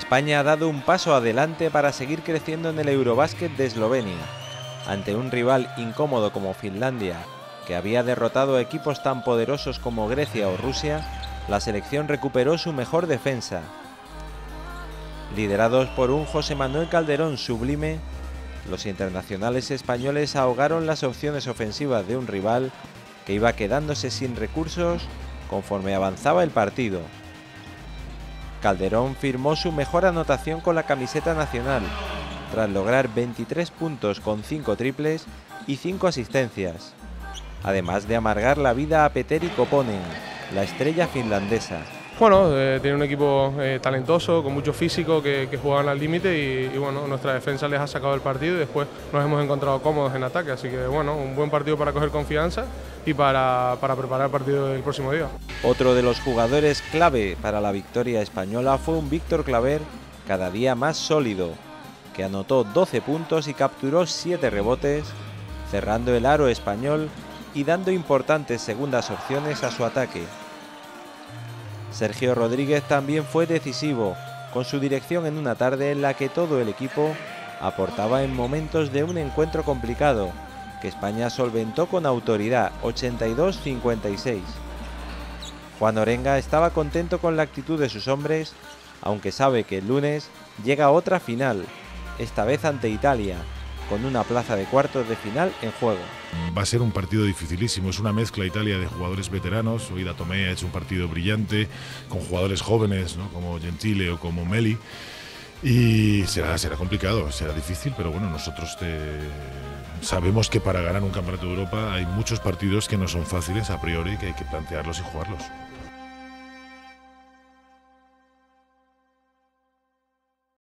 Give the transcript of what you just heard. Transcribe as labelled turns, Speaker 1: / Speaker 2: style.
Speaker 1: España ha dado un paso adelante para seguir creciendo en el Eurobásquet de Eslovenia. Ante un rival incómodo como Finlandia, que había derrotado a equipos tan poderosos como Grecia o Rusia, la selección recuperó su mejor defensa. Liderados por un José Manuel Calderón sublime, los internacionales españoles ahogaron las opciones ofensivas de un rival que iba quedándose sin recursos conforme avanzaba el partido. Calderón firmó su mejor anotación con la camiseta nacional, tras lograr 23 puntos con 5 triples y 5 asistencias, además de amargar la vida a Petteri Koponen, la estrella finlandesa.
Speaker 2: Bueno, tiene un equipo talentoso, con mucho físico, que juegan al límite y bueno, nuestra defensa les ha sacado el partido y después nos hemos encontrado cómodos en ataque, así que bueno, un buen partido para coger confianza y para preparar el partido del próximo día.
Speaker 1: Otro de los jugadores clave para la victoria española fue un Víctor Claver cada día más sólido, que anotó 12 puntos y capturó 7 rebotes, cerrando el aro español y dando importantes segundas opciones a su ataque. Sergio Rodríguez también fue decisivo, con su dirección en una tarde en la que todo el equipo aportaba en momentos de un encuentro complicado, que España solventó con autoridad, 82-56. Juan Orenga estaba contento con la actitud de sus hombres, aunque sabe que el lunes llega otra final, esta vez ante Italia, con una plaza de cuartos de final en juego.
Speaker 3: Va a ser un partido dificilísimo, es una mezcla Italia de jugadores veteranos. Hoy Tomé ha hecho un partido brillante, con jugadores jóvenes, ¿no?, como Gentile o como Meli, y será complicado, será difícil, pero bueno, nosotros sabemos que para ganar un campeonato de Europa hay muchos partidos que no son fáciles a priori, que hay que plantearlos y jugarlos.